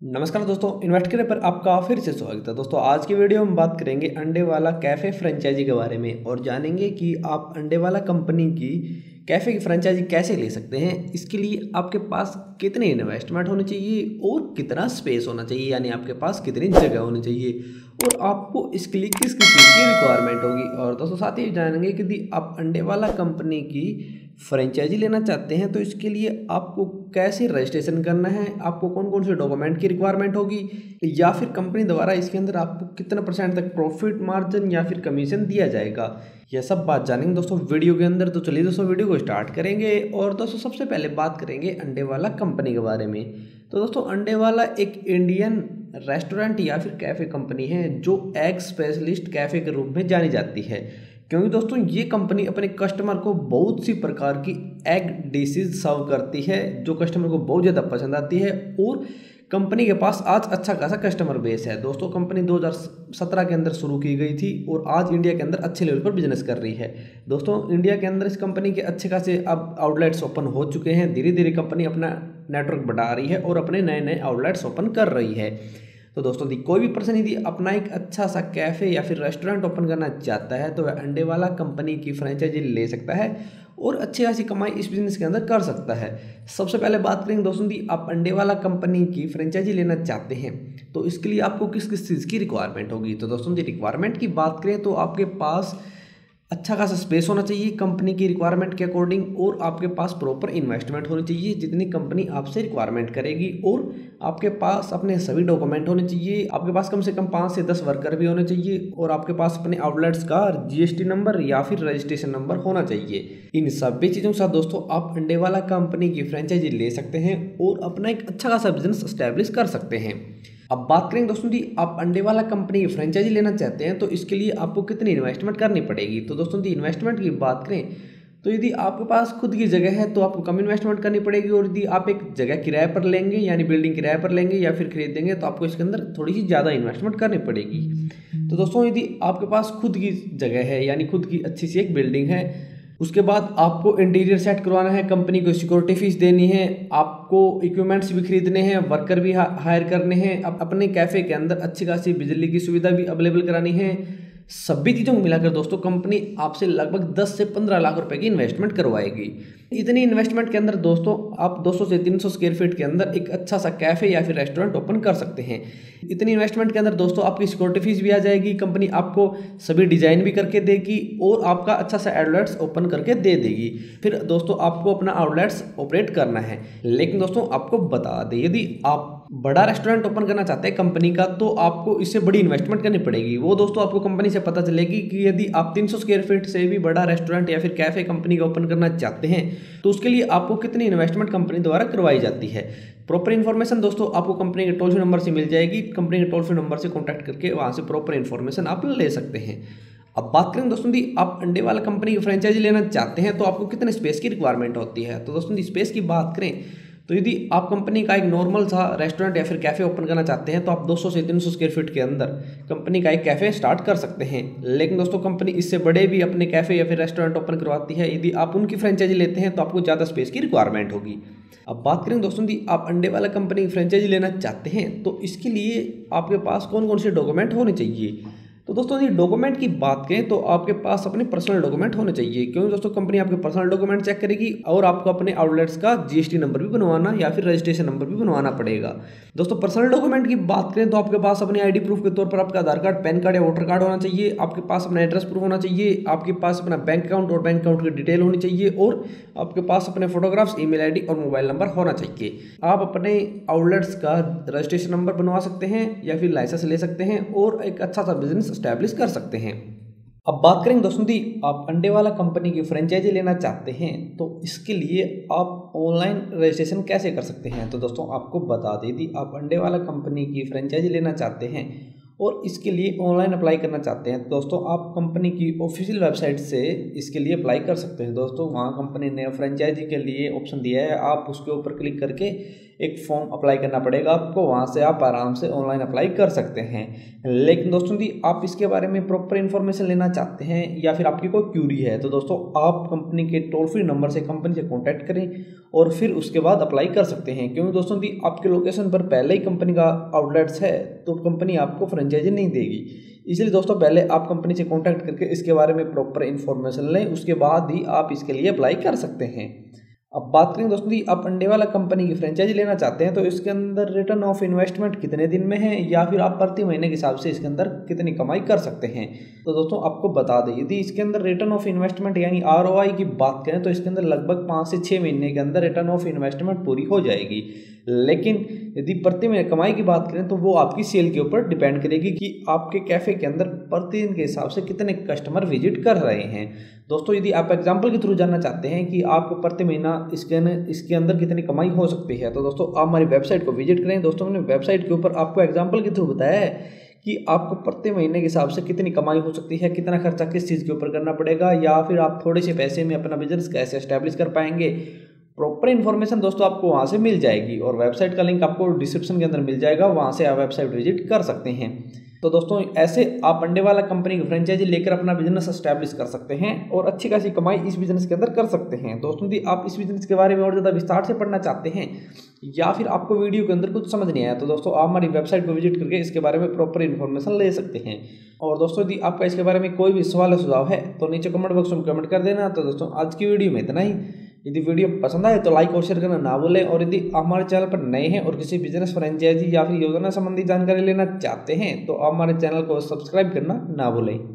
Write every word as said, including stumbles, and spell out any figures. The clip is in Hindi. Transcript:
नमस्कार दोस्तों, इन्वेस्ट करे पर आपका फिर से स्वागत है। दोस्तों आज की वीडियो में बात करेंगे अंडे वाला कैफ़े फ्रेंचाइजी के बारे में और जानेंगे कि आप अंडे वाला कंपनी की कैफ़े की फ्रेंचाइजी कैसे ले सकते हैं। इसके लिए आपके पास कितनी इन्वेस्टमेंट होनी चाहिए और कितना स्पेस होना चाहिए, यानी आपके पास कितनी जगह होनी चाहिए और आपको इसके लिए किस किस चीज़ की रिक्वायरमेंट होगी। और दोस्तों साथ ही जानेंगे कि यदि आप अंडे वाला कंपनी की फ्रेंचाइजी लेना चाहते हैं तो इसके लिए आपको कैसे रजिस्ट्रेशन करना है, आपको कौन कौन से डॉक्यूमेंट की रिक्वायरमेंट होगी, या फिर कंपनी द्वारा इसके अंदर आपको कितना परसेंट तक प्रॉफिट मार्जिन या फिर कमीशन दिया जाएगा, यह सब बात जानेंगे दोस्तों वीडियो के अंदर। तो चलिए दोस्तों वीडियो को स्टार्ट करेंगे। और दोस्तों सबसे पहले बात करेंगे अंडे वाला कंपनी के बारे में। तो दोस्तों अंडे वाला एक इंडियन रेस्टोरेंट या फिर कैफ़े कंपनी है जो एग स्पेशलिस्ट कैफ़े के रूप में जानी जाती है, क्योंकि दोस्तों ये कंपनी अपने कस्टमर को बहुत सी प्रकार की एग डिशेज सर्व करती है जो कस्टमर को बहुत ज़्यादा पसंद आती है। और कंपनी के पास आज अच्छा खासा कस्टमर बेस है। दोस्तों कंपनी दो हज़ार सत्रह के अंदर शुरू की गई थी और आज इंडिया के अंदर अच्छे लेवल पर बिजनेस कर रही है। दोस्तों इंडिया के अंदर इस कंपनी के अच्छे खासे अब आउटलेट्स ओपन हो चुके हैं। धीरे धीरे कंपनी अपना नेटवर्क बढ़ा रही है और अपने नए नए आउटलेट्स ओपन कर रही है। तो दोस्तों यदि कोई भी पर्सन यदि अपना एक अच्छा सा कैफ़े या फिर रेस्टोरेंट ओपन करना चाहता है तो वह अंडे वाला कंपनी की फ्रेंचाइजी ले सकता है और अच्छी खासी कमाई इस बिज़नेस के अंदर कर सकता है। सबसे पहले बात करेंगे दोस्तों यदि आप अंडे वाला कंपनी की फ्रेंचाइजी लेना चाहते हैं तो इसके लिए आपको किस किस चीज़ की रिक्वायरमेंट होगी। तो दोस्तों यदि रिक्वायरमेंट की बात करें तो आपके पास अच्छा खासा स्पेस होना चाहिए कंपनी की रिक्वायरमेंट के अकॉर्डिंग, और आपके पास प्रॉपर इन्वेस्टमेंट होनी चाहिए जितनी कंपनी आपसे रिक्वायरमेंट करेगी, और आपके पास अपने सभी डॉक्यूमेंट होने चाहिए। आपके पास कम से कम पाँच से दस वर्कर भी होने चाहिए और आपके पास अपने आउटलेट्स का जीएसटी नंबर या फिर रजिस्ट्रेशन नंबर होना चाहिए। इन सभी चीज़ों के साथ दोस्तों आप अंडे वाला कंपनी की फ्रेंचाइजी ले सकते हैं और अपना एक अच्छा खासा बिजनेस एस्टेब्लिश कर सकते हैं। अब बात करेंगे दोस्तों जी आप अंडे वाला कंपनी की फ्रेंचाइजी लेना चाहते हैं तो इसके लिए आपको कितनी इन्वेस्टमेंट करनी पड़ेगी। तो दोस्तों जी इन्वेस्टमेंट की बात करें तो यदि आपके पास खुद की जगह है तो आपको कम इन्वेस्टमेंट करनी पड़ेगी, और यदि आप एक जगह किराए पर लेंगे यानी बिल्डिंग किराए पर लेंगे या फिर खरीदेंगे तो आपको इसके अंदर थोड़ी सी ज़्यादा इन्वेस्टमेंट करनी पड़ेगी। तो दोस्तों यदि आपके पास खुद की जगह है यानी खुद की अच्छी सी एक बिल्डिंग है, उसके बाद आपको इंटीरियर सेट करवाना है, कंपनी को सिक्योरिटी फीस देनी है, आपको इक्विपमेंट्स भी खरीदने हैं, वर्कर भी हायर करने हैं, अब अपने कैफ़े के अंदर अच्छी खासी बिजली की सुविधा भी अवेलेबल करानी है। सभी चीज़ों को मिलाकर दोस्तों कंपनी आपसे लगभग दस से पंद्रह लाख रुपए की इन्वेस्टमेंट करवाएगी। इतनी इन्वेस्टमेंट के अंदर दोस्तों आप दो सौ से तीन सौ स्क्वायर फीट के अंदर एक अच्छा सा कैफ़े या फिर रेस्टोरेंट ओपन कर सकते हैं। इतनी इन्वेस्टमेंट के अंदर दोस्तों आपकी सिक्योरिटी फीस भी आ जाएगी, कंपनी आपको सभी डिज़ाइन भी करके देगी और आपका अच्छा सा आउटलेट्स ओपन करके दे देगी। फिर दोस्तों आपको अपना आउटलेट्स ऑपरेट करना है। लेकिन दोस्तों आपको बता दें यदि आप बड़ा रेस्टोरेंट ओपन करना चाहते हैं कंपनी का तो आपको इससे बड़ी इन्वेस्टमेंट करनी पड़ेगी। वो दोस्तों आपको कंपनी से पता चलेगी कि यदि आप तीन सौ स्क्वायर फीट से भी बड़ा रेस्टोरेंट या फिर कैफ़े कंपनी का ओपन करना चाहते हैं तो उसके लिए आपको कितनी इन्वेस्टमेंट कंपनी द्वारा करवाई जाती है। प्रॉपर इन्फॉर्मेशन दोस्तों आपको कंपनी के टोल फ्री नंबर से मिल जाएगी। कंपनी के टोल फ्री नंबर से कॉन्टैक्ट करके वहाँ से प्रॉपर इन्फॉर्मेशन आप ले सकते हैं। अब बात करें दोस्तों दी आप अंडे वाला कंपनी की फ्रेंचाइजी लेना चाहते हैं तो आपको कितने स्पेस की रिक्वायरमेंट होती है। तो दोस्तों दी स्पेस की बात करें तो यदि आप कंपनी का एक नॉर्मल सा रेस्टोरेंट या फिर कैफ़े ओपन करना चाहते हैं तो आप दो सौ से तीन सौ स्क्वायर फीट के अंदर कंपनी का एक कैफ़े स्टार्ट कर सकते हैं। लेकिन दोस्तों कंपनी इससे बड़े भी अपने कैफ़े या फिर रेस्टोरेंट ओपन करवाती है। यदि आप उनकी फ्रेंचाइजी लेते हैं तो आपको ज़्यादा स्पेस की रिक्वायरमेंट होगी। अब बात करें दोस्तों यदि आप अंडे वाला कंपनी की फ्रेंचाइजी लेना चाहते हैं तो इसके लिए आपके पास कौन कौन से डॉक्यूमेंट होने चाहिए। तो दोस्तों यदि डॉक्यूमेंट की बात करें तो आपके पास अपने पर्सनल डॉक्यूमेंट होने चाहिए, क्योंकि दोस्तों कंपनी आपके पर्सनल डॉक्यूमेंट चेक करेगी और आपको अपने आउटलेट्स का जीएसटी नंबर भी बनवाना या फिर रजिस्ट्रेशन नंबर भी बनवाना पड़ेगा। दोस्तों पर्सनल डॉक्यूमेंट की बात करें तो आपके पास अपने आईडी प्रूफ के तौर पर आपका आधार कार्ड, पैन कार्ड या वोटर कार्ड होना चाहिए, आपके पास अपना एड्रेस प्रूफ होना चाहिए, आपके पास अपना बैंक अकाउंट और बैंक अकाउंट की डिटेल होनी चाहिए, और आपके पास अपने फोटोग्राफ्स, ईमेल आईडी और मोबाइल नंबर होना चाहिए। आप अपने आउटलेट्स का रजिस्ट्रेशन नंबर बनवा सकते हैं या फिर लाइसेंस ले सकते हैं और एक अच्छा सा बिजनेस एस्टैब्लिश कर सकते हैं। अब बात करेंगे दोस्तों दी आप अंडे वाला कंपनी की फ्रेंचाइजी लेना चाहते हैं तो इसके लिए आप ऑनलाइन रजिस्ट्रेशन कैसे कर सकते हैं। तो दोस्तों आपको बता दें यदि आप अंडे वाला कंपनी की फ्रेंचाइजी लेना चाहते हैं और इसके लिए ऑनलाइन अप्लाई करना चाहते हैं तो दोस्तों आप कंपनी की ऑफिशियल वेबसाइट से इसके लिए अप्लाई कर सकते हैं। दोस्तों वहाँ कंपनी ने फ्रेंचाइजी के लिए ऑप्शन दिया है, आप उसके ऊपर क्लिक करके एक फॉर्म अप्लाई करना पड़ेगा आपको, वहाँ से आप आराम से ऑनलाइन अप्लाई कर सकते हैं। लेकिन दोस्तों यदि आप इसके बारे में प्रॉपर इन्फॉर्मेशन लेना चाहते हैं या फिर आपकी कोई क्यूरी है तो दोस्तों आप कंपनी के टोल फ्री नंबर से कंपनी से कॉन्टैक्ट करें और फिर उसके बाद अप्लाई कर सकते हैं। क्योंकि दोस्तों यदि आपके लोकेशन पर पहले ही कंपनी का आउटलेट्स है तो कंपनी आपको फ्रेंचाइजी नहीं देगी। इसलिए दोस्तों पहले आप कंपनी से कॉन्टैक्ट करके इसके बारे में प्रॉपर इन्फॉर्मेशन लें, उसके बाद ही आप इसके लिए अप्लाई कर सकते हैं। अब बात करें दोस्तों यदि आप अंडे वाला कंपनी की फ्रेंचाइजी लेना चाहते हैं तो इसके अंदर रिटर्न ऑफ इन्वेस्टमेंट कितने दिन में है या फिर आप प्रति महीने के हिसाब से इसके अंदर कितनी कमाई कर सकते हैं। तो दोस्तों आपको बता दें यदि इसके अंदर रिटर्न ऑफ इन्वेस्टमेंट यानी आर ओ आई की बात करें तो इसके अंदर लगभग पाँच से छः महीने के अंदर रिटर्न ऑफ इन्वेस्टमेंट पूरी हो जाएगी। लेकिन यदि प्रति महीने कमाई की बात करें तो वो आपकी सेल के ऊपर डिपेंड करेगी कि आपके कैफ़े के अंदर प्रतिदिन के हिसाब से कितने कस्टमर विजिट कर रहे हैं। दोस्तों यदि आप एग्जांपल के थ्रू जानना चाहते हैं कि आपको प्रति महीना इसके इसके अंदर कितनी कमाई हो सकती है तो दोस्तों आप हमारी वेबसाइट को विजिट करें। दोस्तों मैंने वेबसाइट के ऊपर आपको एग्जाम्पल के थ्रू बताया है कि आपको प्रति महीने के हिसाब से कितनी कमाई हो सकती है, कितना खर्चा किस चीज़ के ऊपर करना पड़ेगा या फिर आप थोड़े से पैसे में अपना बिजनेस कैसे एस्टेब्लिश कर पाएंगे। प्रॉपर इन्फॉर्मेशन दोस्तों आपको वहाँ से मिल जाएगी और वेबसाइट का लिंक आपको डिस्क्रिप्शन के अंदर मिल जाएगा, वहाँ से आप वेबसाइट विजिट कर सकते हैं। तो दोस्तों ऐसे आप अंडे वाला कंपनी की फ्रेंचाइजी लेकर अपना बिजनेस एस्टैब्लिश कर सकते हैं और अच्छी खासी कमाई इस बिजनेस के अंदर कर सकते हैं। दोस्तों यदि आप इस बिजनेस के बारे में और ज़्यादा विस्तार से पढ़ना चाहते हैं या फिर आपको वीडियो के अंदर कुछ समझ नहीं आया तो दोस्तों आप हमारी वेबसाइट को विजिट करके इसके बारे में प्रॉपर इन्फॉर्मेशन ले सकते हैं। और दोस्तों यदि आपका इसके बारे में कोई भी सवाल या सुझाव है तो नीचे कमेंट बॉक्स में कमेंट कर देना। तो दोस्तों आज की वीडियो में इतना ही। यदि वीडियो पसंद आए तो लाइक और शेयर करना ना भूलें और यदि आप हमारे चैनल पर नए हैं और किसी बिजनेस फ्रेंचाइजी या फिर योजना संबंधी जानकारी लेना चाहते हैं तो आप हमारे चैनल को सब्सक्राइब करना ना भूलें।